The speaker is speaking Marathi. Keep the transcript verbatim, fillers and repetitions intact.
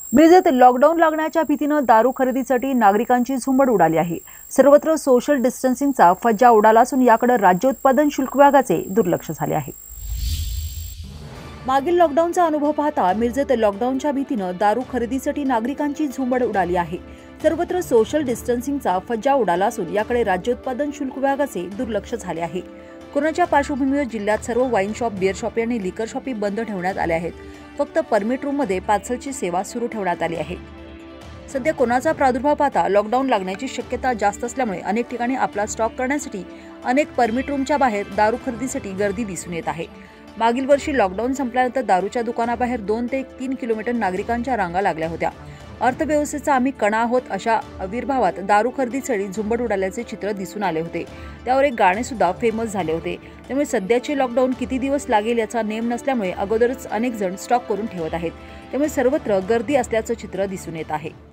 मिरजेत लॉकडाऊन लागण्याच्या भीतीने दारू खरेदीसाठी नागरिकांची झुंबड उडाली आहे। सर्वत्र सोशल डिस्टन्सिंगचा फज्जा उडाला असून याकडे राज्य उत्पादन शुल्क विभागाचे दुर्लक्ष झाले आहे। मागील लॉकडाऊनचा अनुभव पाहता मिरजेत लॉकडाऊनच्या भीतीने दारू खरेदीसाठी नागरिकांची झुंबड उडाली आहे। सर्वत्र सोशल डिस्टन्सिंगचा फज्जा उडाला असून याकडे राज्य उत्पादन शुल्क विभागाचे दुर्लक्ष झाले आहे। कोरोनाच्या पार्श्वभूमीवर जिल्ह्यात सर्व वाईन शॉप, बिअर शॉप आणि लिकर शॉपी बंद ठेवण्यात आले आहेत। फक्त परमिट रूममध्ये पार्सलची सेवा सुरू ठेवण्यात आली आहे। सध्या कोरोनाचा प्रादुर्भाव पाहता लॉकडाऊन लागण्याची शक्यता जास्त असल्यामुळे अनेक ठिकाणी आपला स्टॉक करण्यासाठी अनेक परमिट रूमच्या बाहेर दारू खरेदीसाठी गर्दी दिसून येत आहे। मागील वर्षी लॉकडाऊन संपल्यानंतर दारूच्या दुकानाबाहेर दोन ते तीन किलोमीटर नागरिकांच्या रांगा लागल्या होत्या। अर्थव्यवस्थेचा आम्ही कणा आहोत अशा आविर्भावात दारू खरेदीसाठी झुंबड उडाल्याचे चित्र दिसून आले होते। त्यावर एक गाणे सुद्धा फेमस झाले होते। त्यामुळे सध्याचे लॉकडाऊन किती दिवस लागेल याचा नेम नसल्यामुळे अगोदरच अनेक जण स्टॉक करून ठेवत आहेत। त्यामुळे सर्वत्र गर्दी असल्याचं चित्र दिसून येत आहे।